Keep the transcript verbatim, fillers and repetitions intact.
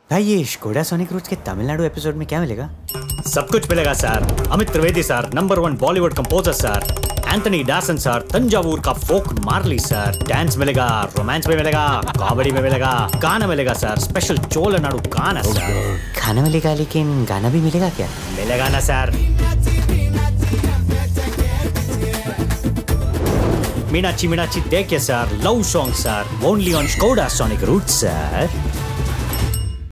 भाई ये Skoda sonic roots के तमिलनाडु एपिसोड में क्या मिलेगा? सब कुछ मिलेगा sir. Amit Trivedi sir, number one Bollywood composer sir. Anthony Daasan sir, Thanjavur का फोक मार्ली सर। डांस मिलेगा, रोमांस में मिलेगा, कॉमेडी में मिलेगा, गाना मिलेगा सर, स्पेशल चोलनाडु गाना सर। खाना मिलेगा लेकिन गाना भी मिलेगा क्या? मिलेगा ना सर। मीनाची मीनाची देखिए sir, love song sir, only on Skoda sonic roots sir.